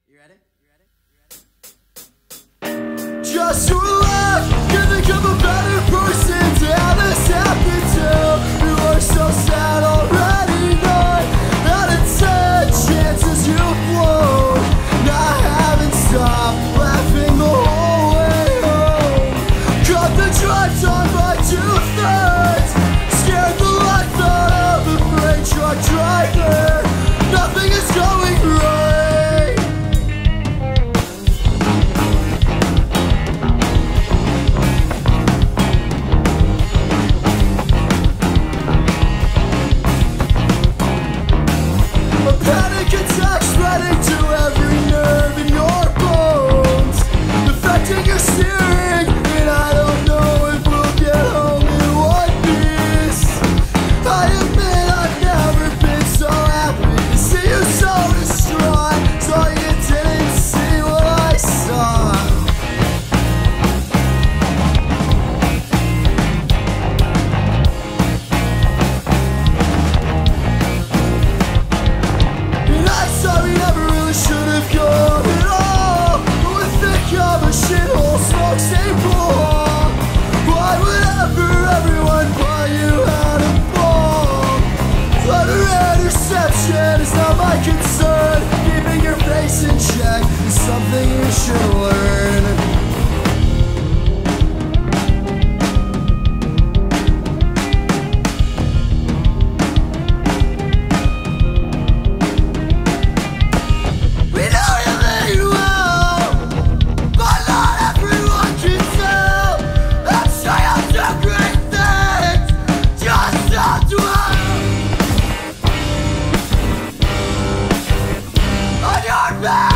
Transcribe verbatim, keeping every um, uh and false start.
You ready? You ready? Just relax, can think of a better person to have this happen to. You are so sad already, knowing that it's ten chances you've blown. Not having stopped laughing the whole way home. Cut the drive time by two-thirds. Scared the life out of the freight truck driver. Nothing is going right. A panic attack spreading to every nerve in your bones, affecting your steering, and I don't know if we'll get home in one piece. I admit I've never been so happy to see you so distraught, so you didn't see what I saw. And I saw we never really should have gone at all. But we think of a shithole, smoke staple. Why would ever everyone buy you out of ball? Flutter interception is not my concern. Keeping your face in check is something you should learn. We know you mean well, but not everyone can tell. I'm sure you'll do great things, just don't dwell on your back.